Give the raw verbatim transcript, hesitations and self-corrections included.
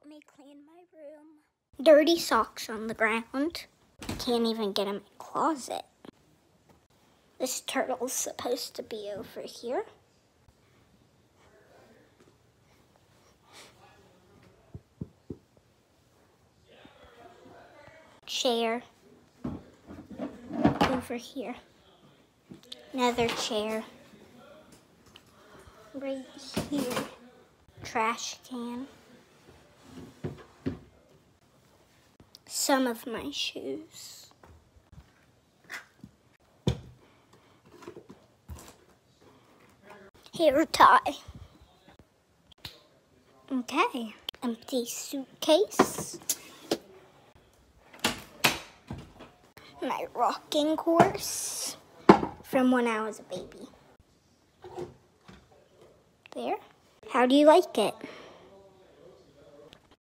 Let me clean my room. Dirty socks on the ground. Can't even get in my closet. This turtle's supposed to be over here. Chair. Over here. Another chair. Right here. Trash can. Some of my shoes. Hair tie. Okay. Empty suitcase. My rocking horse from when I was a baby. There. How do you like it?